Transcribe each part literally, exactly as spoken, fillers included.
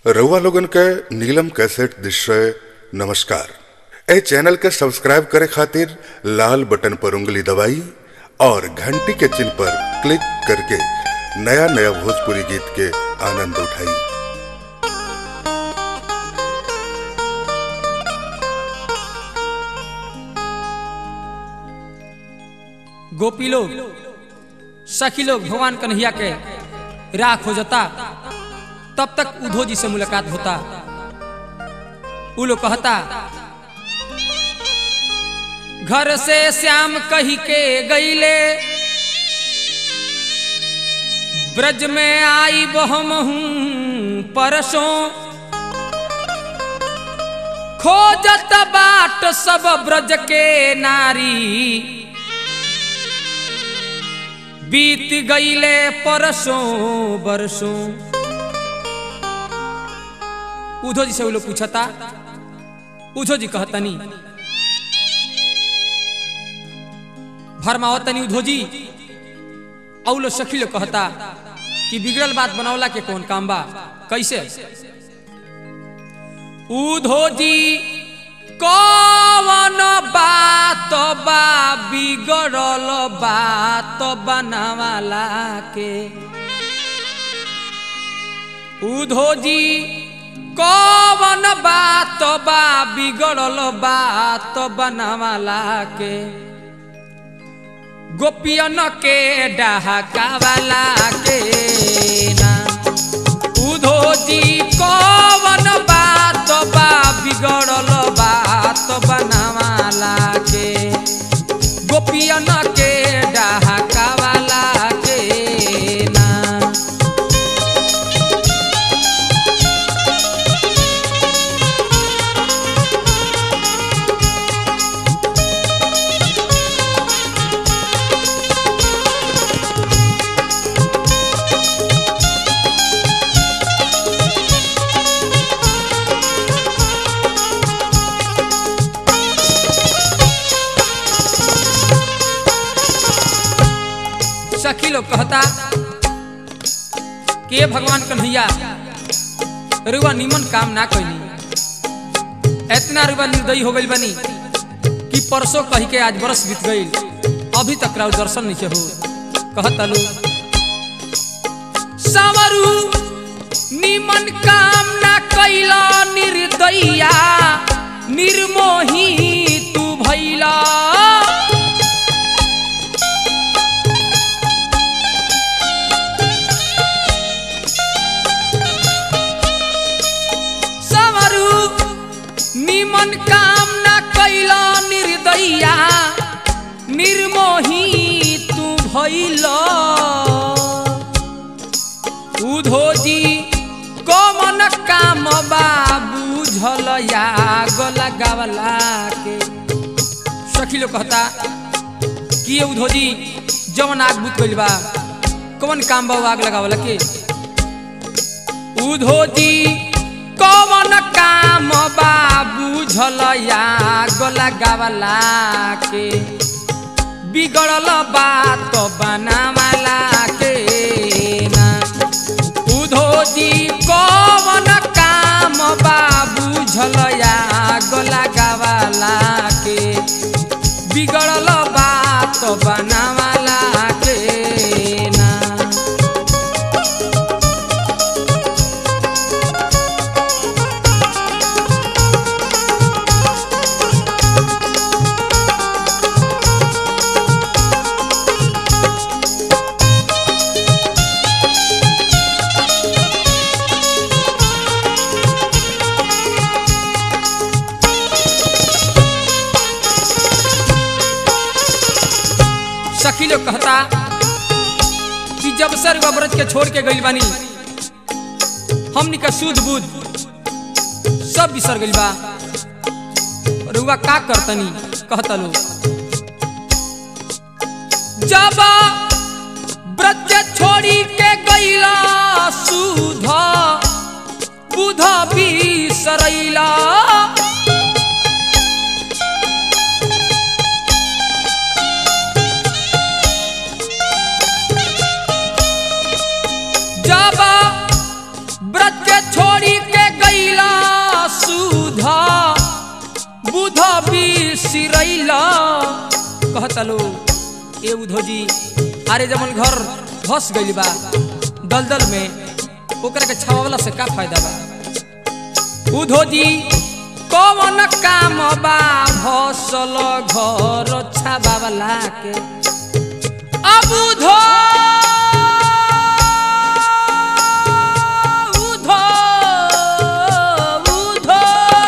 रउआ लोगन के नीलम कैसेट दृश्य नमस्कार। ए चैनल के सब्सक्राइब करे खातिर लाल बटन पर उंगली दबाई और घंटी के चिन्ह पर क्लिक करके नया नया भोजपुरी गीत के आनंद उठाई। गोपी लोग सखी लोग भगवान कन्हैया के राह खोजता, तब तक उद्धव जी से मुलाकात होता। उ लोग कहता घर से श्याम कही के गईले, ब्रज में आई बहमहूं परसों, खोजत बाट सब ब्रज के नारी, बीत गईले परसों बरसों। उद्धव जी से वो लोग पूछता, उद्धव जी कहतनी भरमावतनी उद्धव जी। और लोग सखी लोग कहता कि बिगड़ल बात बनौला के कौन काम बा, कैसे? उद्धव जी कौन बात बा बिगड़ल बात बनावाला के? उद्धव जी कौन बात बा बिगड़ल बात बनावाला के? गोपियन के डहकावाला के ना। उद्धव जी कौन बात बा बिगड़ल बात बनावाला के? गोपियन के डहकावाला के ना। सखी लोग कहता कि भगवान कन्हैया रुआ निमन काम ना कैली, इतना रुआ निर्दयी हो गई बनी कि परसों कही के आज बरस बीत गई, अभी तक राव दर्शन नहीं हो। कहता लो सावरू निमन काम ना कैला, निर्दयिया निर्मोही तू भैला। निमन काम ना कैला, निर्दयिया निर्मोही तू भइला। उद्धव जी कौन काम बा बुझल याग लगावला के? सखी लोग कहता कि उद्धव जी जवन आग बुझ गइल बा, कौन काम बा आग लगावला के? उद्धव जी कौन काम बा बुझल याग लगावला के? बिगड़ल बात बनावाला के ना। उद्धव जी कौन काम बा बुझल याग लगावला के? बिगड़ल बात बनावाला के ना। सखी लोग कहता कि जब सर ब्रज के छोड़ के गइल बानी, हमनी का सूद बूद सब बिसर गइल बा, रुआ का करतनी? कहता लो जब ब्रज छोड़ी के गइला, सूध बुध बिसरैला। जब ब्रज के छोड़ी के सिरैल कहता लो ए उधो जी अरे जमन घर धस गइल बा दलदल में ओकरा के छावला से का फायदा बा उधो जी कौन काम बा भसल घर छावाला के अब उधो उधो उधो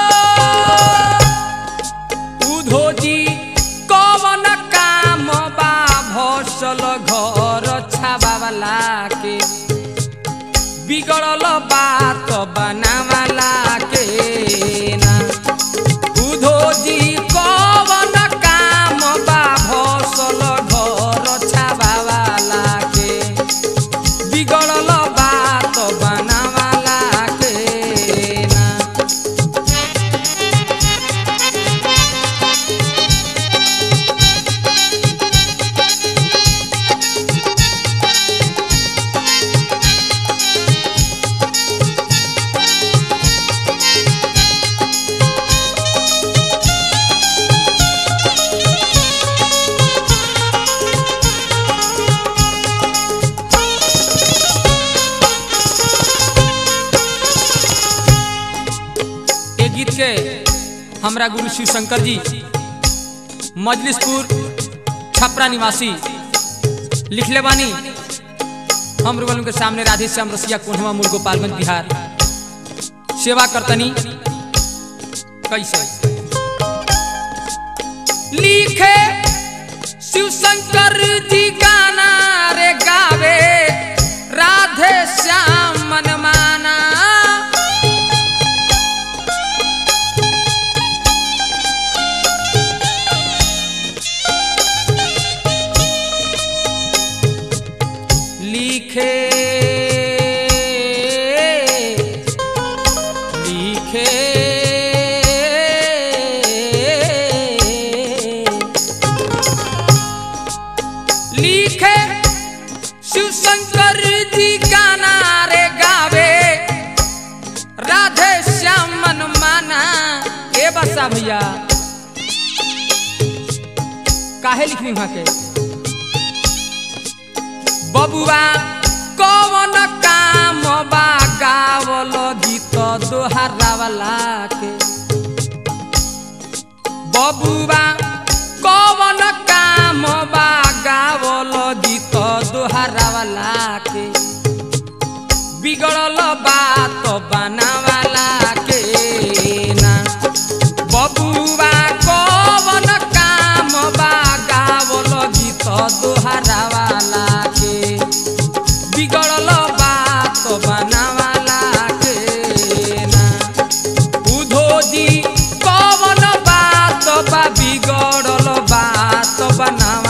उधो जी कौन काम बा भसल घर छावाला के बिगड़ल बात बनावाला के ना उधो जी कौन काम बा भसल घर छावाला के बिगड़ल बात बनावाला के ना गीत के हमरा गुरु शिव शंकर जी मजलिसपुर छपरा निवासी लिखले बानी हम रुगल के सामने राधे श्याम रसिया कोन्हवा मूल गोपालगंज बिहार सेवा करतनी कैसे लिखे शिव शंकर जी गाना रे गावे राधे श्याम मन माना लिखे लिखे लिखे शिव शंकर जी गाना रे गावे राधे श्याम मन माना ए बसा भैया काहे लिखनी वहां के बबुआ कौन काम बा गावल गीत दोहरावला के बबुआ कौन काम बा गावल गीत दोहरावला के बिगड़ल बात बनावाला के ना बबुआ कौन काम बा गावल गीत दोहरावला बिगड़ल बात बनावाला के ना उधो जी कौन बात बा बिगड़ल बात बनावा